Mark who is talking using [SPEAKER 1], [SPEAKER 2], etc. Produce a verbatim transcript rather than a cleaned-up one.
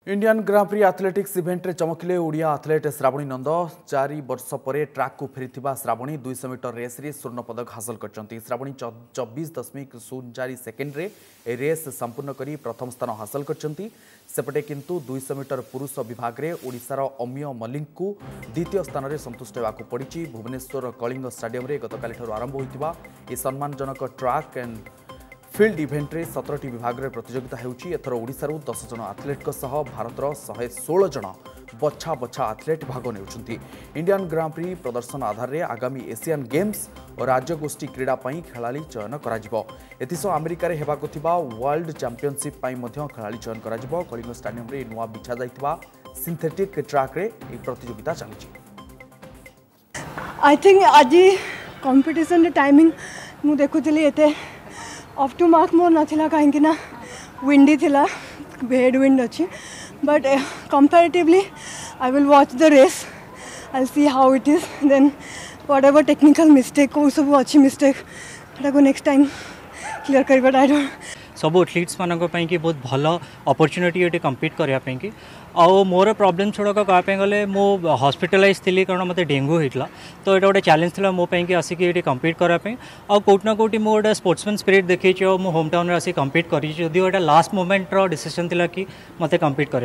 [SPEAKER 1] Indian grand prix athletics event रे चमकिले Odia athlete Shravani Nanda चार वर्ष पर ट्रैक को फेरी श्रावणी दुई सौ मीटर रेस रे स्वर्ण पदक हासिल करछंती। श्रावणी चौबीस दशमिक शून्य चार सेकेंड रे रेस संपूर्ण करी प्रथम स्थान हासिल करछंती। सेपटे किंतु दुई सौ मीटर पुरुष विभाग रे ओडिशार अमिय मलिक को द्वितीय स्थान रे संतुष्ट होगा पड़ी। भुवनेश्वर कलिंग स्टेडियम रे गतकाली ठारू आरंभ होइतिबा ए सम्मानजनक ट्रैक एंड फील्ड इवेंट रे सत्रह विभाग रे प्रतियोगिता हेउची। एथर ओडिशारू दस जन एथलेट सह भारतर शहे सोलह जन बछा बछा एथलेट भाग नेउछंती। इंडियन ग्रां प्री प्रदर्शन आधार रे आगामी एशियन गेम्स और राज्यगोष्ठी क्रीड़ा पई खेलाड़ी चयन कराजिबो। एथिसो अमेरिका रे हेबाको थिबा वर्ल्ड चैंपियनशिप पई मध्य खेलाड़ी चयन कराजिबो। कलिंग स्टेडियम रे नुआ बिछा जाइतिबा सिंथेटिक ट्रैक रे ए प्रतियोगिता चलीची।
[SPEAKER 2] आई थिंक आज कंपटीशन रे टाइमिंग मु देखुतली एते अफ टू मार्क मोर नाथिला कहीं ना विंडी थिला हेड विंड अच्छी but comparatively I will watch the race I will see how it is then whatever technical mistake को सब अच्छी मिस्टेक को नेक्स्ट टाइम क्लियर कर बट आई डोंट
[SPEAKER 3] सब एथलीट्स मानक कि बहुत भल अपॉर्चुनिटी ये कम्पीट करने की आउ मोर प्रॉब्लम छोड़क कहवाई गले मो हॉस्पिटलाइज थी कारण मत डेंगू होता तो ये गोटे चैलेंज था मो कि आसिक ये कम्पीट करने आउ कोटना कोटी मो गोटे स्पोर्ट्समैन स्पिरिट देखी मो होम टाउन आसिक कम्पीट कर लास्ट मोमेंट डिसीजन थी कि मत कम्पीट कर